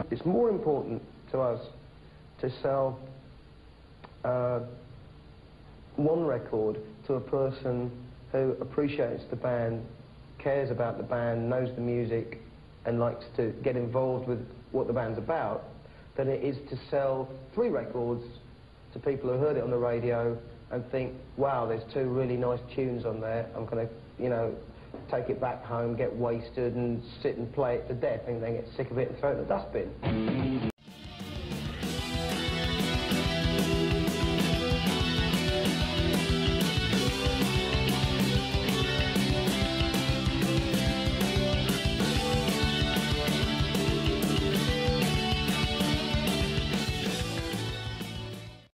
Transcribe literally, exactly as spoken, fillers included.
It's more important to us to sell uh, one record to a person who appreciates the band, cares about the band, knows the music, and likes to get involved with what the band's about, than it is to sell three records to people who heard it on the radio and think, wow, there's two really nice tunes on there, I'm going to, you know, take it back home, get wasted and sit and play it to death and then get sick of it and throw it in the dustbin.